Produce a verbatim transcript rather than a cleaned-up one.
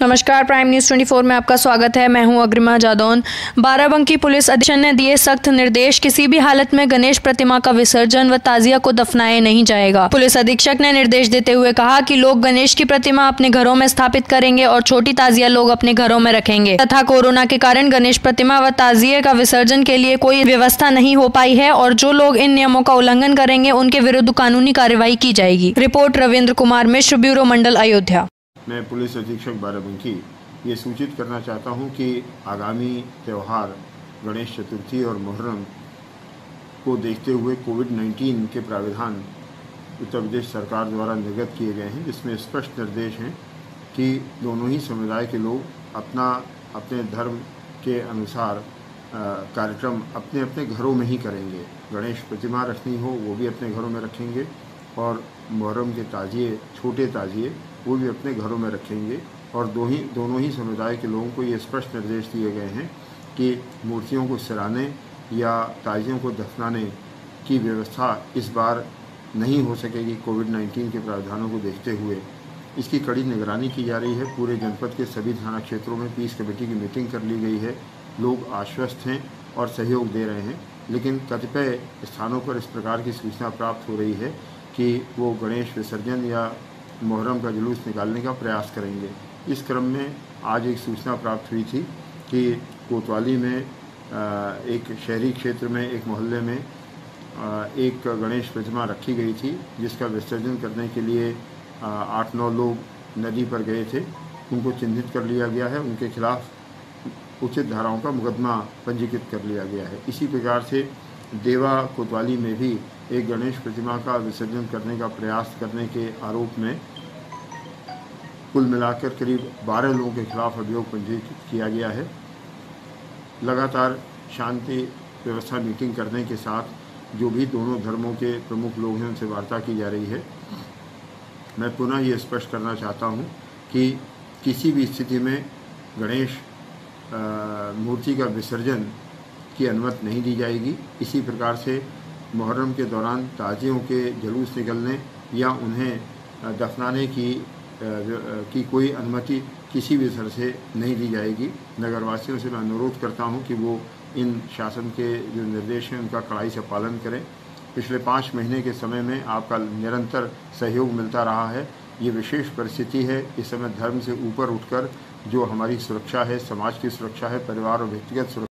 नमस्कार, prime news चौबीस में आपका स्वागत है। मैं हूं अग्रिमा जादौन। बाराबंकी पुलिस अधीक्षक ने दिए सख्त निर्देश, किसी भी हालत में गणेश प्रतिमा का विसर्जन व ताजिया को दफनाया नहीं जाएगा। पुलिस अधीक्षक ने निर्देश देते हुए कहा कि लोग गणेश की प्रतिमा अपने घरों में स्थापित करेंगे और छोटी ताजिया लोग अपने घरों में रखेंगे तथा कोरोना के कारण गणेश प्रतिमा व ताजिए का विसर्जन के लिए कोई व्यवस्था नहीं हो पाई है और जो लोग इन नियमों का उल्लंघन करेंगे उनके विरुद्ध कानूनी कार्यवाही की जाएगी। रिपोर्ट रविंद्र कुमार मिश्र, ब्यूरो मंडल, अयोध्या। मैं पुलिस अधीक्षक बाराबंकी ये सूचित करना चाहता हूं कि आगामी त्यौहार गणेश चतुर्थी और मुहर्रम को देखते हुए कोविड उन्नीस के प्रावधान उत्तर प्रदेश सरकार द्वारा निर्गत किए गए हैं, जिसमें स्पष्ट निर्देश हैं कि दोनों ही समुदाय के लोग अपना अपने धर्म के अनुसार कार्यक्रम अपने अपने घरों में ही करेंगे। गणेश प्रतिमा रखनी हो वो भी अपने घरों में रखेंगे और मुहर्रम के ताजिए, छोटे ताजिए, वो भी अपने घरों में रखेंगे। और दो ही दोनों ही समुदाय के लोगों को ये स्पष्ट निर्देश दिए गए हैं कि मूर्तियों को सराहने या ताजियों को दफनाने की व्यवस्था इस बार नहीं हो सकेगी कोविड उन्नीस के प्रावधानों को देखते हुए। इसकी कड़ी निगरानी की जा रही है। पूरे जनपद के सभी थाना क्षेत्रों में पीस कमेटी की मीटिंग कर ली गई है। लोग आश्वस्त हैं और सहयोग दे रहे हैं, लेकिन कतिपय स्थानों पर इस प्रकार की सूचना प्राप्त हो रही है कि वो गणेश विसर्जन या मुहर्रम का जुलूस निकालने का प्रयास करेंगे। इस क्रम में आज एक सूचना प्राप्त हुई थी कि कोतवाली में एक शहरी क्षेत्र में एक मोहल्ले में एक गणेश प्रतिमा रखी गई थी, जिसका विसर्जन करने के लिए आठ नौ लोग नदी पर गए थे। उनको चिन्हित कर लिया गया है, उनके खिलाफ उचित धाराओं का मुकदमा पंजीकृत कर लिया गया है। इसी प्रकार से देवा कोतवाली में भी एक गणेश प्रतिमा का विसर्जन करने का प्रयास करने के आरोप में कुल मिलाकर करीब बारह लोगों के खिलाफ अभियोग पंजीकृत किया गया है। लगातार शांति व्यवस्था मीटिंग करने के साथ जो भी दोनों धर्मों के प्रमुख लोग हैं उनसे वार्ता की जा रही है। मैं पुनः ये स्पष्ट करना चाहता हूँ कि किसी भी स्थिति में गणेश मूर्ति का विसर्जन की अनुमति नहीं दी जाएगी। इसी प्रकार से मुहर्रम के दौरान ताजियों के जुलूस निकलने या उन्हें दफनाने की की कोई अनुमति किसी भी तरह से नहीं दी जाएगी। नगरवासियों से मैं अनुरोध करता हूं कि वो इन शासन के जो निर्देश हैं उनका कड़ाई से पालन करें। पिछले पाँच महीने के समय में आपका निरंतर सहयोग मिलता रहा है। ये विशेष परिस्थिति है। इस समय धर्म से ऊपर उठकर जो हमारी सुरक्षा है, समाज की सुरक्षा है, परिवार और व्यक्तिगत सुरक्षा